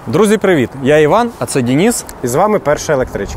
Друзі, привіт! Я Іван, а це Денис. І з вами перша електричка.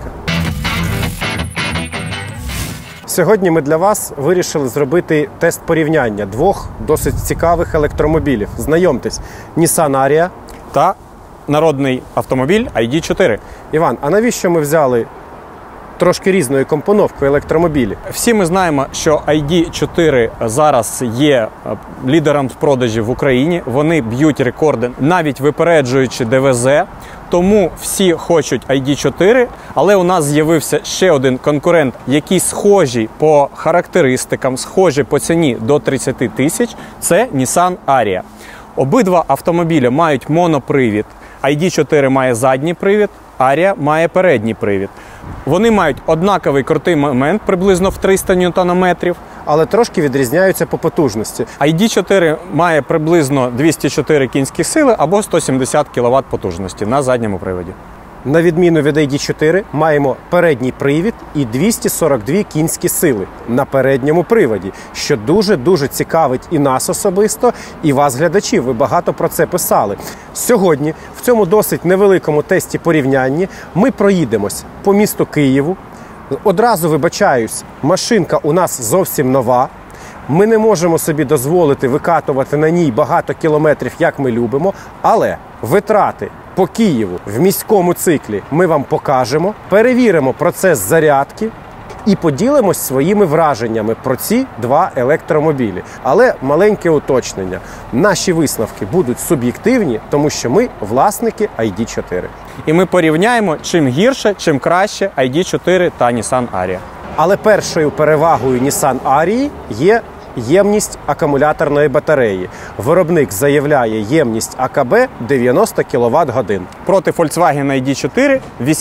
Сьогодні ми для вас вирішили зробити тест порівняння двох досить цікавих електромобілів. Знайомтесь, Nissan Ariya та народний автомобіль ID.4. Іван, а навіщо ми взяли трошки різною компоновкою електромобілі? Всі ми знаємо, що ID.4 зараз є лідером з продажів в Україні. Вони б'ють рекорди, навіть випереджуючи ДВЗ. Тому всі хочуть ID.4, але у нас з'явився ще один конкурент, який схожий по характеристикам, схожий по ціні до 30 тисяч. Це Nissan Ariya. Обидва автомобілі мають монопривід. ID.4 має задній привід, Ariya має передній привід. Вони мають однаковий крутий момент, приблизно в 300 Нм, але трошки відрізняються по потужності. ID.4 має приблизно 204 кінські сили або 170 кВт потужності на задньому приводі. На відміну від ID.4 маємо передній привід і 242 кінські сили на передньому приводі, що дуже-дуже цікавить і нас особисто, і вас, глядачів. Ви багато про це писали. Сьогодні в цьому досить невеликому тесті порівняння ми проїдемось по місту Києву. Одразу вибачаюсь, машинка у нас зовсім нова. Ми не можемо собі дозволити викатувати на ній багато кілометрів, як ми любимо, але витрати по Києву в міському циклі ми вам покажемо, перевіримо процес зарядки і поділимось своїми враженнями про ці два електромобілі. Але маленьке уточнення. Наші висновки будуть суб'єктивні, тому що ми власники ID.4. І ми порівняємо, чим гірше, чим краще ID.4 та Nissan Ariya. Але першою перевагою Nissan Ariya є ємність акумуляторної батареї. Виробник заявляє ємність АКБ 90 кВт-годин. Проти Volkswagen ID.4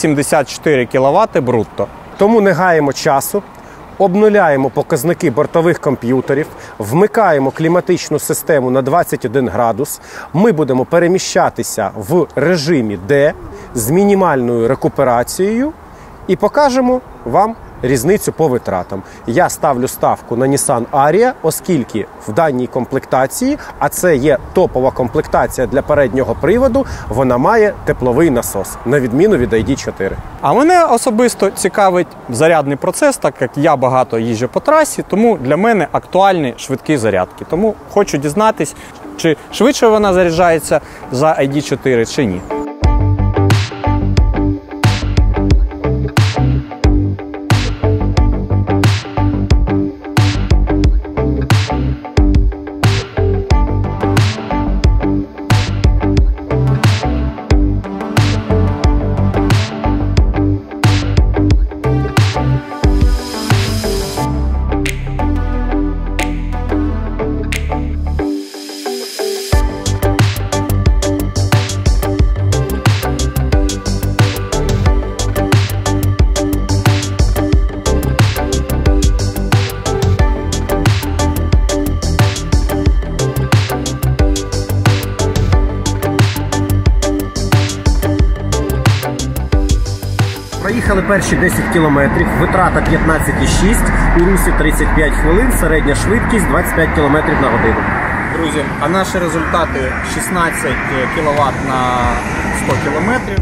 84 кВт брутто. Тому не гаємо часу, обнуляємо показники бортових комп'ютерів, вмикаємо кліматичну систему на 21 градус. Ми будемо переміщатися в режимі D з мінімальною рекуперацією і покажемо вам різницю по витратам. Я ставлю ставку на Nissan Ariya, оскільки в даній комплектації, а це є топова комплектація для переднього приводу, вона має тепловий насос, на відміну від ID.4. А мене особисто цікавить зарядний процес, так як я багато їжджу по трасі, тому для мене актуальні швидкі зарядки. Тому хочу дізнатись, чи швидше вона заряджається за ID.4 чи ні. Проїхали перші 10 кілометрів, витрата 15,6, у русі 35 хвилин, середня швидкість 25 км на годину. Друзі, а наші результати 16 кВт на 100 км.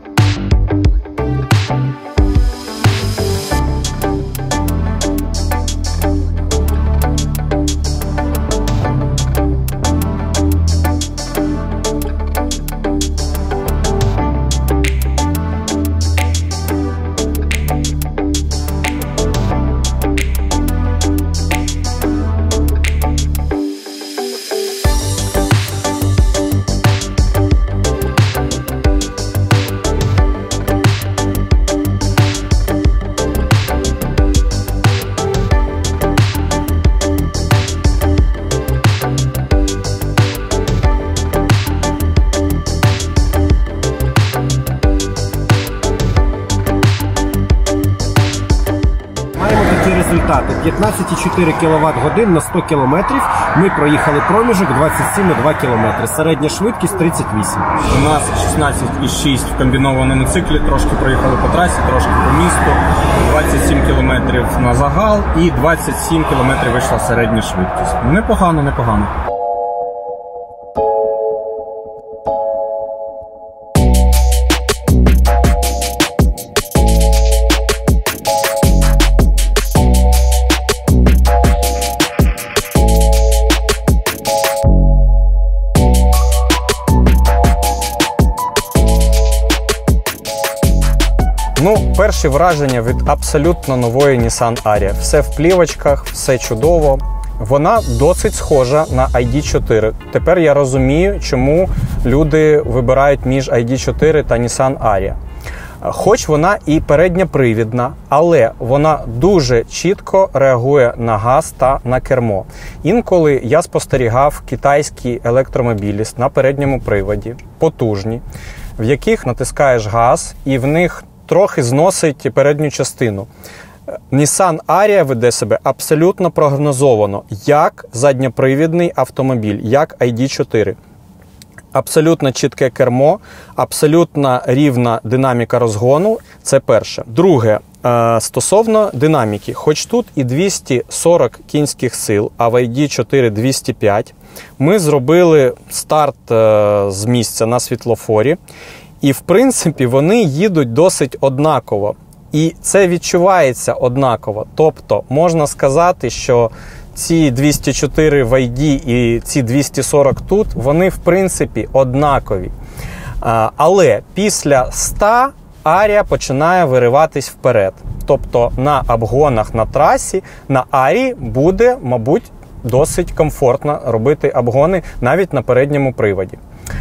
Результати 15,4 кВт-годин на 100 км. Ми проїхали проміжок 27,2 км. Середня швидкість 38. У нас 16,6 в комбінованому циклі. Трошки проїхали по трасі, трошки по місту. 27 км на загал і 27 км вийшла середня швидкість. Непогано, непогано. Ну, перші враження від абсолютно нової Nissan Ariya. Все в плівочках, все чудово. Вона досить схожа на ID4. Тепер я розумію, чому люди вибирають між ID4 та Nissan Ariya. Хоч вона і передньопривідна, але вона дуже чітко реагує на газ та на кермо. Інколи я спостерігав китайські електромобілі на передньому приводі, потужні, в яких натискаєш газ і в них трохи зносить передню частину. Nissan Ariya веде себе абсолютно прогнозовано, як задньопривідний автомобіль, як ID4. Абсолютно чітке кермо, абсолютно рівна динаміка розгону – це перше. Друге, стосовно динаміки. Хоч тут і 240 кінських сил, а в ID4 205, ми зробили старт з місця на світлофорі. І, в принципі, вони їдуть досить однаково. І це відчувається однаково. Тобто, можна сказати, що ці 204 в ID і ці 240 тут, вони, в принципі, однакові. Але після 100 Ariya починає вириватись вперед. Тобто, на обгонах на трасі на Ariya буде, мабуть, досить комфортно робити обгони навіть на передньому приводі.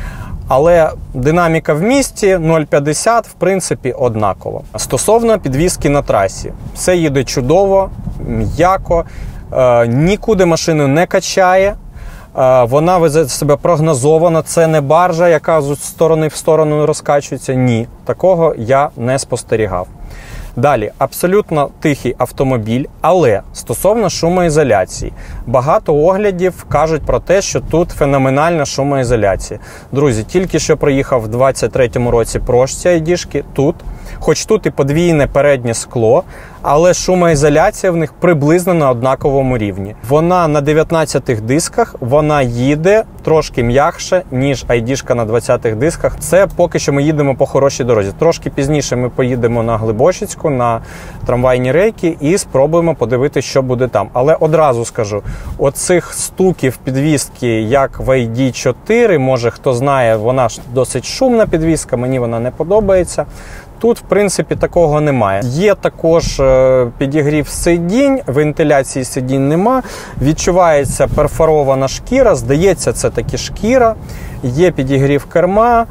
Але динаміка в місті 0,50, в принципі, однаково. Стосовно підвізки на трасі. Все їде чудово, м'яко, нікуди машину не качає, вона везе себе прогнозовано, це не баржа, яка з сторони в сторону розкачується. Ні, такого я не спостерігав. Далі, абсолютно тихий автомобіль, але стосовно шумоізоляції. Багато оглядів кажуть про те, що тут феноменальна шумоізоляція. Друзі, тільки що проїхав в 23-му році прошці ID-шки, тут, хоч тут і подвійне переднє скло, але шумоізоляція в них приблизно на однаковому рівні. Вона на 19-х дисках, вона їде трошки м'якше, ніж ID-шка на 20-х дисках. Це поки що ми їдемо по хорошій дорозі. Трошки пізніше ми поїдемо на Глибочицьку, на трамвайні рейки і спробуємо подивитися, що буде там. Але одразу скажу, оцих стуків підвіски, як в ID4, може хто знає, вона ж досить шумна підвіска, мені вона не подобається. Тут, в принципі, такого немає. Є також підігрів сидінь, вентиляції сидінь нема. Відчувається перфорована шкіра, здається, це таки шкіра. Є підігрів керма,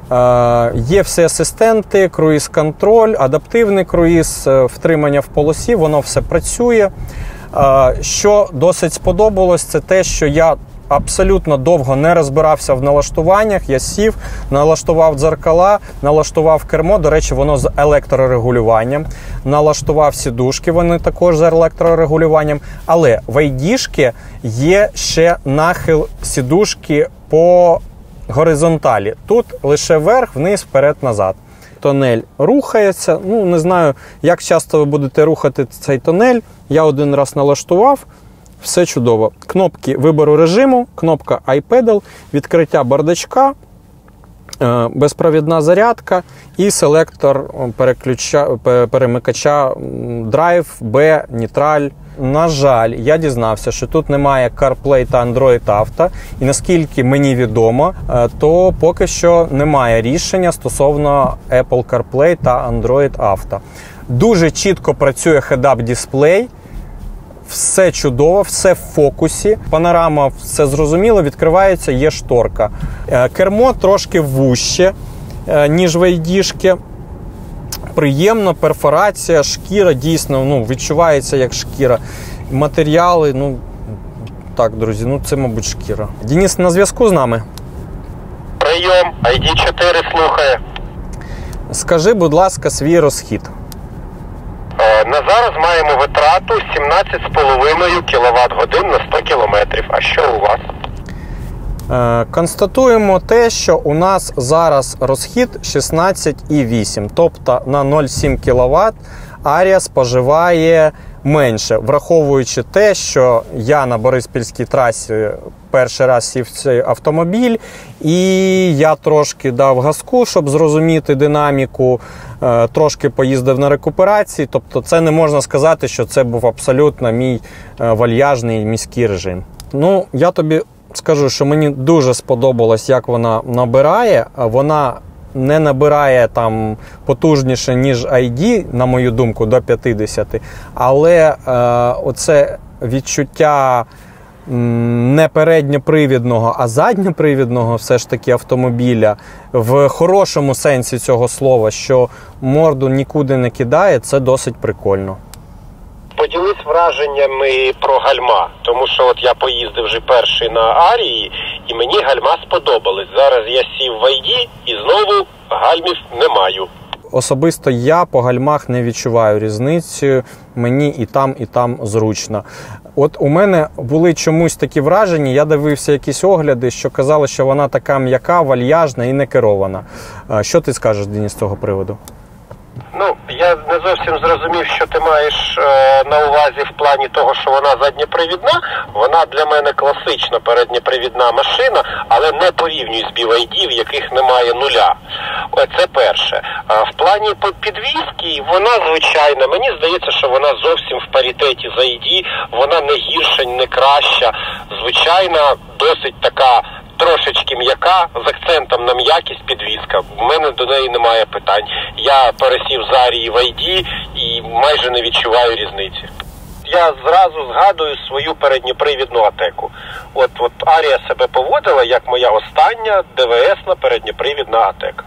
є всі асистенти, круїз-контроль, адаптивний круїз, втримання в полосі, воно все працює. Що досить сподобалось, це те, що я абсолютно довго не розбирався в налаштуваннях, я сів, налаштував дзеркала, налаштував кермо, до речі, воно з електрорегулюванням, налаштував сідушки, вони також з електрорегулюванням, але в ID-шки є ще нахил сідушки по горизонталі, тут лише вверх, вниз, вперед, назад. Тонель рухається, ну не знаю, як часто ви будете рухати цей тонель, я один раз налаштував, все чудово. Кнопки вибору режиму, кнопка iPedal, відкриття бардачка, безпровідна зарядка і селектор перемикача Drive, B, Neutral. На жаль, я дізнався, що тут немає CarPlay та Android Auto, і наскільки мені відомо, то поки що немає рішення стосовно Apple CarPlay та Android Auto. Дуже чітко працює head-up дисплей, все чудово, все в фокусі, панорама, все зрозуміло, відкривається, є шторка. Кермо трошки вужче, ніж в ID-шки. Приємно, перфорація, шкіра дійсно відчувається як шкіра. Матеріали, так, друзі, це, мабуть, шкіра. Денис на зв'язку з нами? Прийом, ID4 слухає. Скажи, будь ласка, свій розхід. На зараз маємо витрату 17,5 кВт-годин на 100 км. А що у вас? Констатуємо те, що у нас зараз розхід 16,8. Тобто на 0,7 кВт Ariya споживає менше, враховуючи те, що я на Бориспільській трасі перший раз сів в цей автомобіль, і я трошки дав газку, щоб зрозуміти динаміку, трошки поїздив на рекуперації, тобто це не можна сказати, що це був абсолютно мій вальяжний міський режим. Я тобі скажу, що мені дуже сподобалось, як вона набирає, вона не набирає там потужніше, ніж ID, на мою думку, до 50, але оце відчуття не передньопривідного, а задньопривідного все ж таки автомобіля, в хорошому сенсі цього слова, що морду нікуди не кидає, це досить прикольно. Поділись враженнями про гальма, тому що от я поїздив вже перший на Арії, і мені гальма сподобались. Зараз я сів в ID і знову гальмів не маю. Особисто я по гальмах не відчуваю різницю, мені і там зручно. От у мене були чомусь такі враження, я дивився якісь огляди, що казали, що вона така м'яка, вальяжна і не керована. Що ти скажеш, Денис, з цього приводу? Ну, я не зовсім зрозумів, що ти маєш на увазі в плані того, що вона задньопривідна. Вона для мене класична передньопривідна машина, але не порівнюю з BYD, в яких немає нуля. Це перше. В плані підвізки вона звичайна. Мені здається, що вона зовсім в паритеті з ID. Вона не гірша, не краща. Звичайна, досить така трошечки м'яка, з акцентом на м'якість підвізка. У мене до неї немає питань. Я пересів з Арії в ID і майже не відчуваю різниці. Я зразу згадую свою передньопривідну Атеку. От Арія себе поводила як моя остання ДВС-на передньопривідна Атека.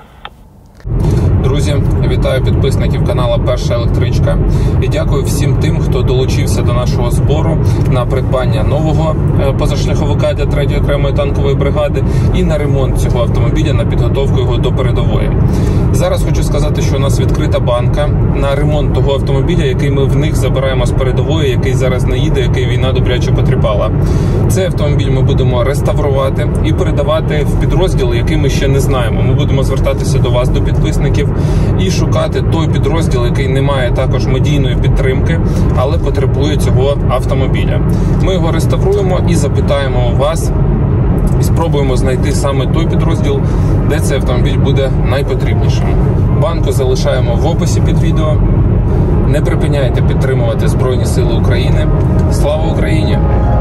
Друзі, вітаю підписників каналу Перша електричка і дякую всім тим, хто долучився до нашого збору на придбання нового позашляховика для 3-ї окремої танкової бригади і на ремонт цього автомобіля, на підготовку його до передової. Зараз хочу сказати, що у нас відкрита банка на ремонт того автомобіля, який ми в них забираємо з передової, який зараз не їде, який війна добряче потріпала. Цей автомобіль ми будемо реставрувати і передавати в підрозділ, який ми ще не знаємо. Ми будемо звертатися до вас, до підписників, і шукати той підрозділ, який не має також медійної підтримки, але потребує цього автомобіля. Ми його реставруємо і запитаємо у вас, і спробуємо знайти саме той підрозділ, де цей автомобіль буде найпотрібнішим. Банку залишаємо в описі під відео. Не припиняйте підтримувати Збройні Сили України. Слава Україні!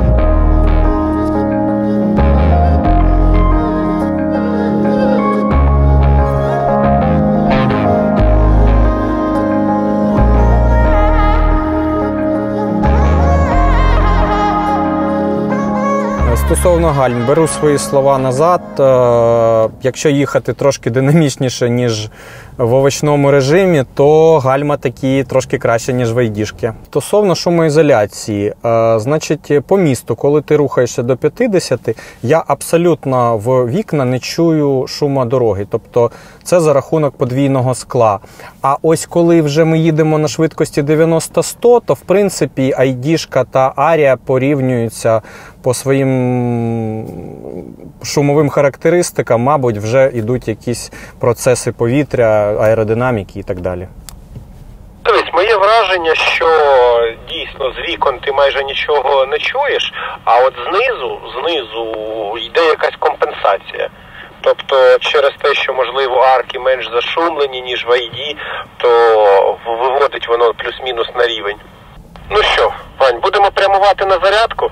Стосовно гальм, беру свої слова назад. Якщо їхати трошки динамічніше, ніж в овочному режимі, то гальма такі трошки краще, ніж в ID-шки. Стосовно шумоізоляції, значить, по місту, коли ти рухаєшся до 50, я абсолютно в вікна не чую шуму дороги. Тобто це за рахунок подвійного скла. А ось коли вже ми їдемо на швидкості 90-100, то в принципі ID-шка та Арія порівнюються по своїм шумовим характеристикам, мабуть, вже йдуть якісь процеси повітря, аеродинаміки і так далі. Дивись, моє враження, що дійсно з вікон ти майже нічого не чуєш, а от знизу йде якась компенсація. Тобто через те, що, можливо, арки менш зашумлені, ніж в ID, то виводить воно плюс-мінус на рівень. Ну що, Вань, будемо прямувати на зарядку?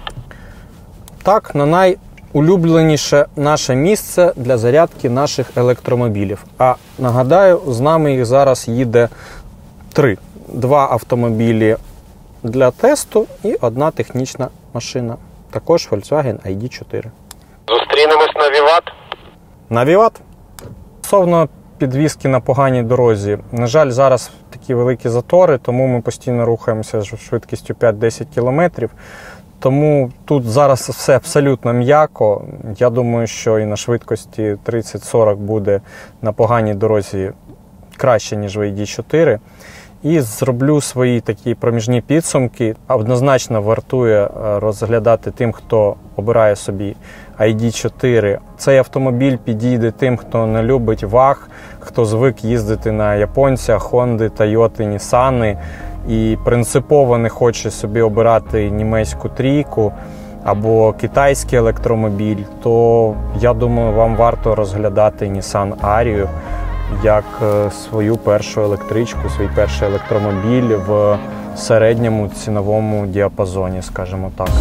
Так, на найулюбленіше наше місце для зарядки наших електромобілів. А нагадаю, з нами їх зараз їде 3. 2 автомобілі для тесту і 1 технічна машина. Також Volkswagen ID4. Зустрінемось на Віват? На Віват. Стосовно підвізки на поганій дорозі. На жаль, зараз такі великі затори, тому ми постійно рухаємося з швидкістю 5-10 км. Тому тут зараз все абсолютно м'яко. Я думаю, що і на швидкості 30-40 буде на поганій дорозі краще, ніж в ID4. І зроблю свої такі проміжні підсумки. Однозначно вартує розглядати тим, хто обирає собі ID4. Цей автомобіль підійде тим, хто не любить ваг, хто звик їздити на японцях, Хонди, Тойоти, Нісани і принципово не хоче собі обирати німецьку трійку або китайський електромобіль, то я думаю, вам варто розглядати Nissan Ariya як свою першу електричку, свій перший електромобіль в середньому ціновому діапазоні, скажімо так.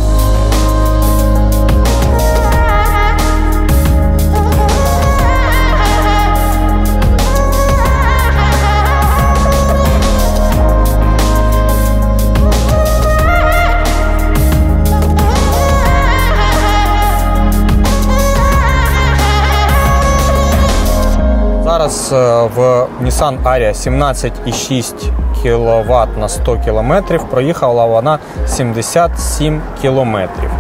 Зараз в Nissan Ariya 17,6 кВт на 100 км, проїхала вона 77 км.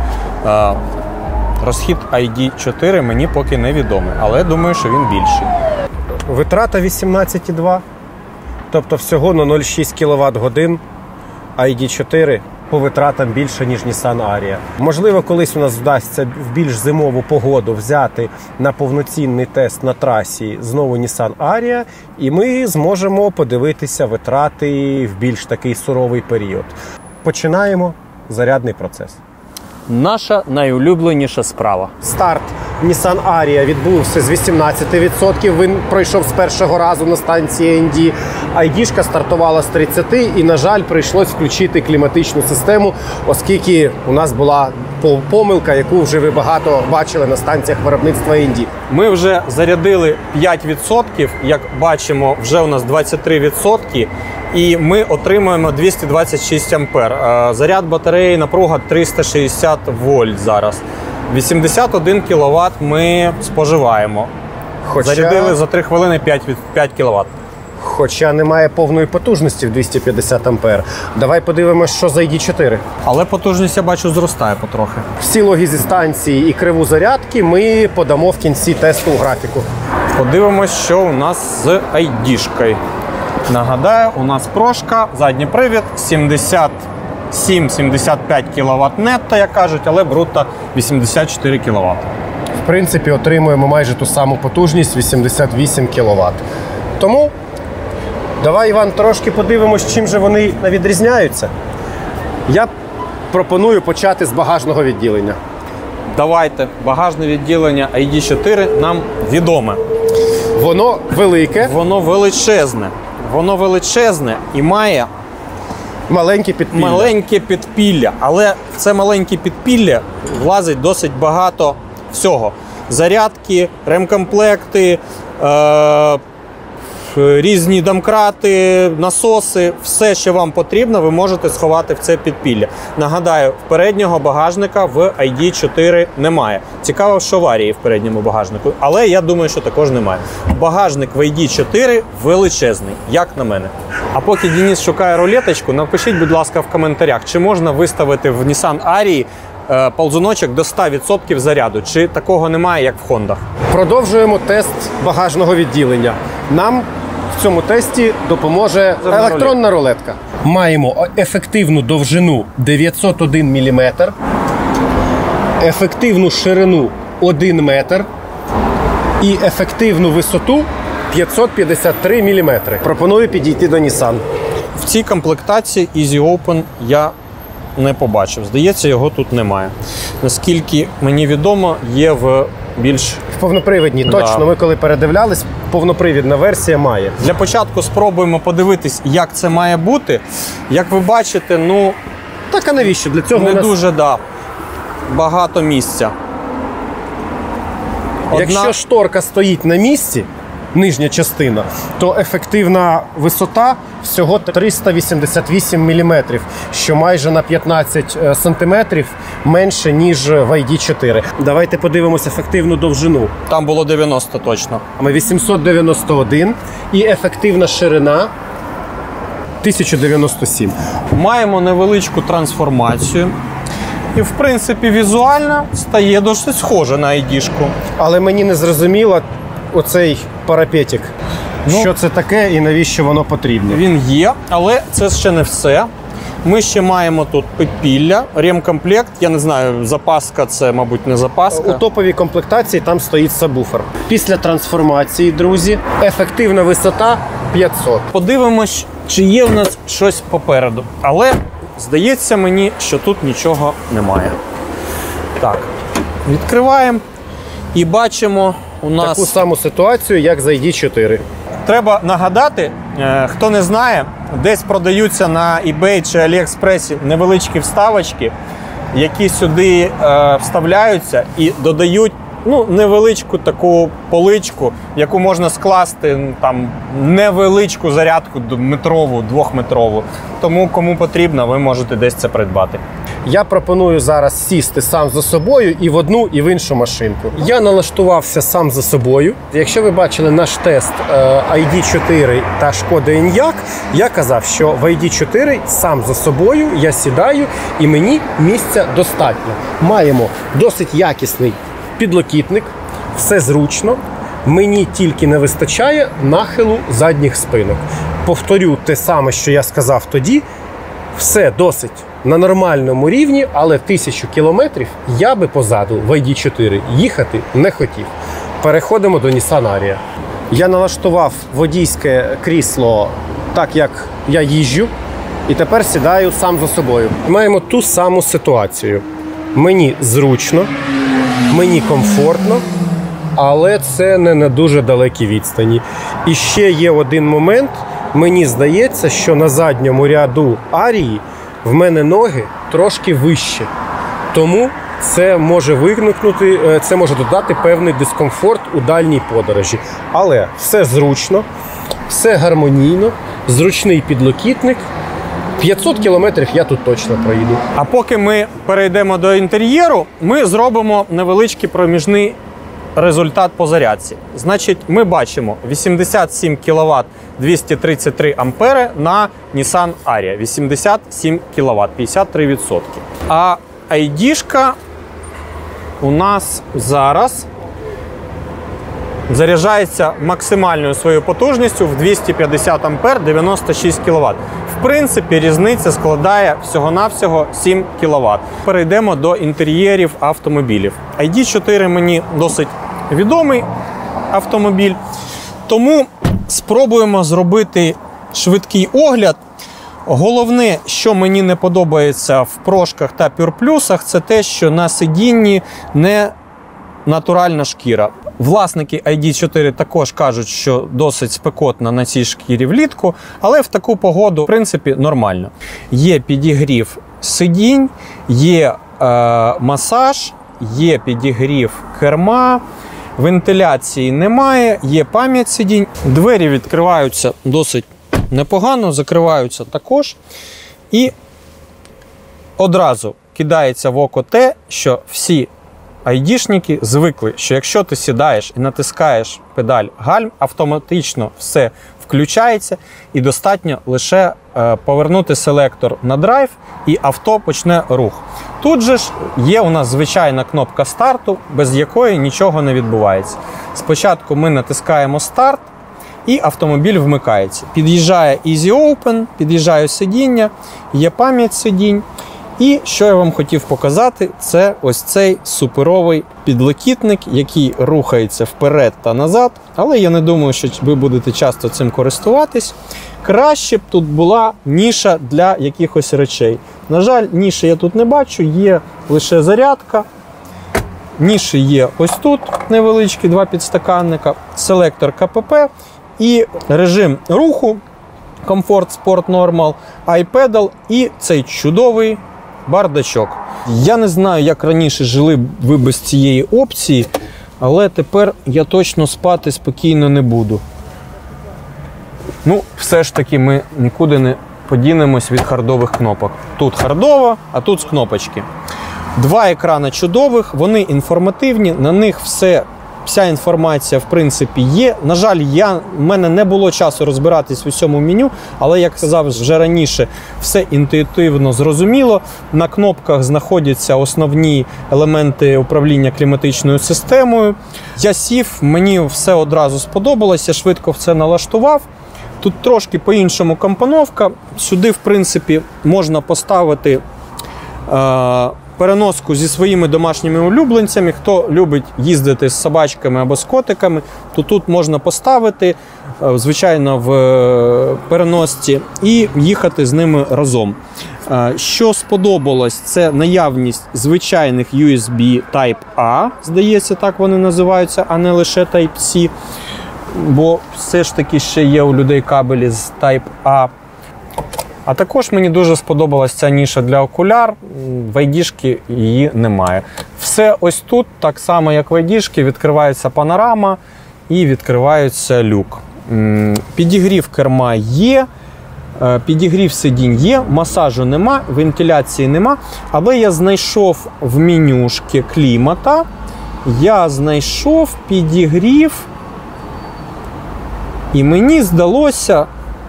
Розхід ID4 мені поки невідомий, але думаю, що він більший. Витрата 18,2, тобто всього на 0,6 кВт годин. ID4 по витратам більше, ніж Nissan Ariya. Можливо, колись у нас вдасться в більш зимову погоду взяти на повноцінний тест на трасі знову Nissan Ariya, і ми зможемо подивитися витрати в більш такий суровий період. Починаємо зарядний процес. Наша найулюбленіша справа. Старт Nissan Ariya відбувся з 18%, він пройшов з першого разу на станції ND. ID-шка стартувала з 30% і, на жаль, прийшлось включити кліматичну систему, оскільки у нас була помилка, яку вже ви багато бачили на станціях виробництва ND. Ми вже зарядили 5%, як бачимо, вже у нас 23%. І ми отримуємо 226 ампер. Заряд батареї, напруга 360 вольт зараз. 81 кВт ми споживаємо. Зарядили за 3 хвилини 5 кВт. Хоча немає повної потужності в 250 ампер. Давай подивимось, що за ID4. Але потужність, я бачу, зростає потрохи. Всі логи зі станції і криву зарядки ми подамо в кінці тесту у графіку. Подивимось, що у нас з ID-шкою. Нагадаю, у нас прошка, задній привід, 77-75 кВт нетто, як кажуть, але брутто 84 кВт. В принципі, отримуємо майже ту саму потужність 88 кВт. Тому давай, Іван, трошки подивимось, чим же вони відрізняються. Я пропоную почати з багажного відділення. Давайте, багажне відділення ID4 нам відоме. Воно велике. Воно величезне і має маленьке підпілля. Але в це маленьке підпілля влазить досить багато всього. Зарядки, ремкомплекти, різні домкрати, насоси. Все, що вам потрібно, ви можете сховати в це підпілля. Нагадаю, переднього багажника в ID4 немає. Цікаво, що в Арії в передньому багажнику, але я думаю, що також немає. Багажник в ID4 величезний, як на мене. А поки Денис шукає рулеточку, напишіть, будь ласка, в коментарях, чи можна виставити в Nissan Арії ползуночок до 100% заряду, чи такого немає, як в Хондах. Продовжуємо тест багажного відділення. Нам в цьому тесті допоможе електронна рулетка. Маємо ефективну довжину 901 мм, ефективну ширину 1 метр і ефективну висоту 553 мм. Пропоную підійти до Nissan. В цій комплектації Easy Open я не побачив. Здається, його тут немає. Наскільки мені відомо, є в більш... В повнопривідній, да. Точно. Ми коли передивлялись, повнопривідна версія має. Для початку спробуємо подивитись, як це має бути. Як ви бачите, ну... Так, а навіщо? Для цього не у нас... дуже, багато місця. Якщо шторка стоїть на місці, нижня частина, то ефективна висота всього 388 мм, що майже на 15 см менше, ніж в ID4. Давайте подивимось ефективну довжину. Там було 90 точно. 891 і ефективна ширина 1097. Маємо невеличку трансформацію. І, в принципі, візуально стає досить схоже на ID-шку. Але мені не зрозуміло оцей парапетик. Що це таке і навіщо воно потрібно? Він є, але це ще не все. Ми ще маємо тут підпілля, ремкомплект. Я не знаю, запаска це, мабуть, не запаска. У топовій комплектації там стоїть сабвуфер. Після трансформації, друзі, ефективна висота 500. Подивимось, чи є в нас щось попереду. Але здається мені, що тут нічого немає. Так, відкриваємо і бачимо у нас... таку саму ситуацію, як за ID4. Треба нагадати, хто не знає, десь продаються на eBay чи AliExpress невеличкі вставочки, які сюди вставляються і додають невеличку таку поличку, в яку можна скласти там невеличку зарядку метрову, 2-метрову. Тому кому потрібно, ви можете десь це придбати. Я пропоную зараз сісти сам за собою і в одну, і в іншу машинку. Я налаштувався сам за собою. Якщо ви бачили наш тест ID4 та Шкода Enyaq, я казав, що в ID4 сам за собою я сідаю і мені місця достатньо. Маємо досить якісний підлокітник, все зручно. Мені тільки не вистачає нахилу задніх спинок. Повторю те саме, що я сказав тоді. Все досить на нормальному рівні, але 1000 кілометрів я би позаду в ID4 їхати не хотів. Переходимо до Nissan Ariya. Я налаштував водійське крісло так, як я їжджу, і тепер сідаю сам за собою. Маємо ту саму ситуацію. Мені зручно, мені комфортно, але це не на дуже далекій відстані. І ще є один момент. Мені здається, що на задньому ряду Арії в мене ноги трошки вище. Тому це може виникнути, це може додати певний дискомфорт у дальній подорожі. Але все зручно, все гармонійно, зручний підлокітник. 500 кілометрів я тут точно проїду. А поки ми перейдемо до інтер'єру, ми зробимо невеличкий проміжний результат по зарядці. Значить, ми бачимо 87 кВт 233 ампери на Nissan Ariya. 87 кВт, 53%. А ID-шка у нас зараз заряджається максимальною своєю потужністю в 250 ампер, 96 кВт. В принципі, різниця складає всього-навсього 7 кВт. Перейдемо до інтер'єрів автомобілів. ID4 мені досить відомий автомобіль, тому спробуємо зробити швидкий огляд. Головне, що мені не подобається в прошках та пюрплюсах, це те, що на сидінні не натуральна шкіра. Власники ID4 також кажуть, що досить спекотно на цій шкірі влітку, але в таку погоду, в принципі, нормально. Є підігрів сидінь, є масаж, є підігрів керма, вентиляції немає, є пам'ять сидінь. Двері відкриваються досить непогано, закриваються також. І одразу кидається в око те, що всі айдішники звикли, що якщо ти сідаєш і натискаєш педаль гальм, автоматично все включається і достатньо лише повернути селектор на драйв і авто почне рух. Тут же ж є у нас звичайна кнопка старту, без якої нічого не відбувається. Спочатку ми натискаємо старт і автомобіль вмикається. Під'їжджає Easy Open, під'їжджає сидіння, є пам'ять сидінь. І що я вам хотів показати, це ось цей суперовий підлокітник, який рухається вперед та назад. Але я не думаю, що ви будете часто цим користуватись. Краще б тут була ніша для якихось речей. На жаль, ніші я тут не бачу, є лише зарядка. Ніші є ось тут невеличкі, 2 підстаканника, селектор КПП і режим руху, Comfort, Sport, Normal, iPedal і цей чудовий бардачок. Я не знаю, як раніше жили ви без цієї опції, але тепер я точно спати спокійно не буду. Ну, все ж таки ми нікуди не подінемось від хардових кнопок. Тут хардово, а тут з кнопочки. 2 екрани чудових, вони інформативні, на них вся інформація, в принципі, є. На жаль, в мене не було часу розбиратись в усьому меню, але, як казав вже раніше, все інтуїтивно зрозуміло. На кнопках знаходяться основні елементи управління кліматичною системою. Я сів, мені все одразу сподобалось, я швидко все налаштував. Тут трошки по-іншому компоновка. Сюди, в принципі, можна поставити переноску зі своїми домашніми улюбленцями. Хто любить їздити з собачками або з котиками, то тут можна поставити, звичайно, в переносці і їхати з ними разом. Що сподобалось, це наявність звичайних USB Type-A, здається, так вони називаються, а не лише Type-C, бо все ж таки ще є у людей кабелі з Type-A. А також мені дуже сподобалась ця ніша для окуляр, в ID-шки її немає. Все ось тут, так само як в ID-шки, відкривається панорама і відкривається люк. Підігрів керма є, Підігрів сидінь є, масажу нема, вентиляції нема, але я знайшов в менюшки клімата, я знайшов підігрів, і мені здалося,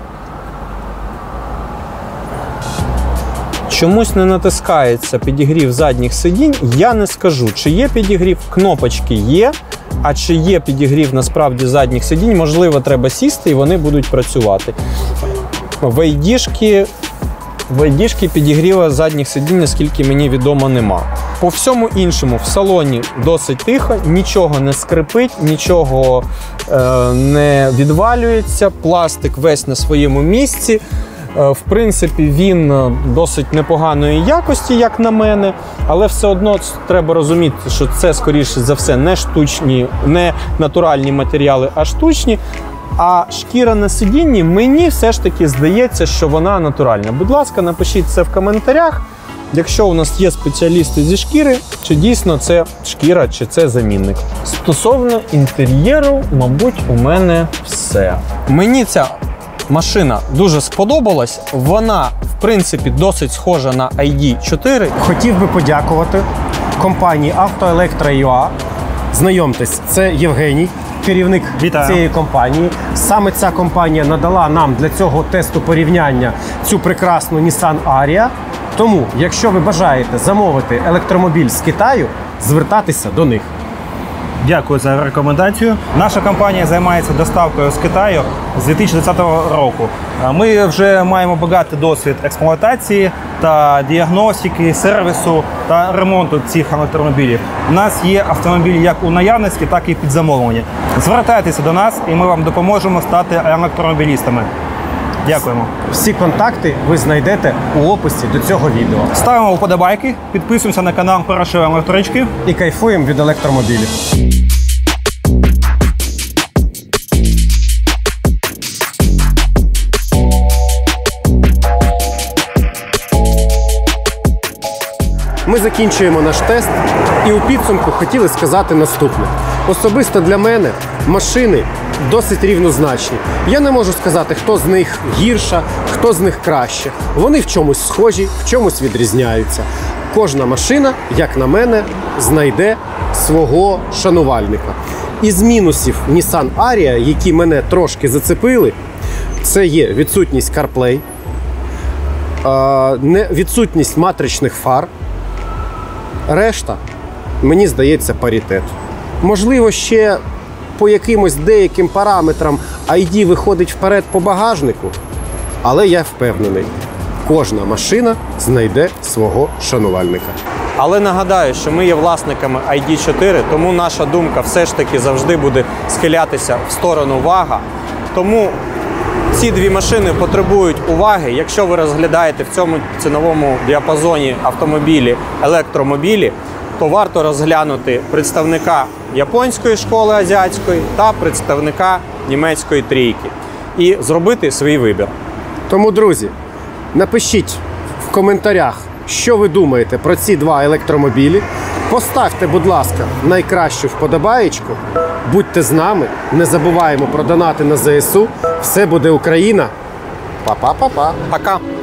чомусь не натискається підігрів задніх сидінь, я не скажу, чи є підігрів, кнопочки є, а чи є підігрів насправді задніх сидінь, можливо, треба сісти і вони будуть працювати. В ID-шки підігріва задніх сидінь, наскільки мені відомо, нема. По всьому іншому в салоні досить тихо, нічого не скрипить, нічого не відвалюється, пластик весь на своєму місці. В принципі, він досить непоганої якості, як на мене, але все одно треба розуміти, що це, скоріше за все, не штучні, не натуральні матеріали, а штучні. А шкіра на сидінні, мені все ж таки здається, що вона натуральна. Будь ласка, напишіть це в коментарях, якщо у нас є спеціалісти зі шкіри, чи дійсно це шкіра, чи це замінник. Стосовно інтер'єру, мабуть, у мене все. Мені ця машина дуже сподобалась. Вона, в принципі, досить схожа на ID.4. Хотів би подякувати компанії «Автоелектро.ua». Знайомтесь, це Євгеній, керівник цієї компанії. Саме ця компанія надала нам для цього тесту порівняння цю прекрасну Nissan Ariya. Тому, якщо ви бажаєте замовити електромобіль з Китаю, звертатися до них. Дякую за рекомендацію. Наша компанія займається доставкою з Китаю з 2020 року. Ми вже маємо багатий досвід експлуатації та діагностики, сервісу та ремонту цих електромобілів. У нас є автомобілі як у наявності, так і під замовлення. Звертайтеся до нас і ми вам допоможемо стати електромобілістами. Дякуємо. Всі контакти ви знайдете у описі до цього відео. Ставимо вподобайки, підписуємося на канал Першої електрички І кайфуємо від електромобілів. Ми закінчуємо наш тест і у підсумку хотіли сказати наступне. Особисто для мене машини досить рівнозначні. Я не можу сказати, хто з них гірша, хто з них краще. Вони в чомусь схожі, в чомусь відрізняються. Кожна машина, як на мене, знайде свого шанувальника. Із мінусів Nissan Ariya, які мене трошки зацепили, це є відсутність CarPlay, відсутність матричних фар. Решта, мені здається, паритет. Можливо, ще по якимось деяким параметрам ID виходить вперед по багажнику, але я впевнений, кожна машина знайде свого шанувальника. Але нагадаю, що ми є власниками ID.4, тому наша думка все ж таки завжди буде схилятися в сторону вага. Тому ці дві машини потребують уваги. Якщо ви розглядаєте в цьому ціновому діапазоні автомобілі, електромобілі, то варто розглянути представника японської школи азіатської та представника німецької трійки і зробити свій вибір. Тому, друзі, напишіть в коментарях, що ви думаєте про ці два електромобілі. Поставте, будь ласка, найкращу вподобаєчку. Будьте з нами, не забуваємо про донати на ЗСУ. Все буде Україна. Па-па-па-па. Пока!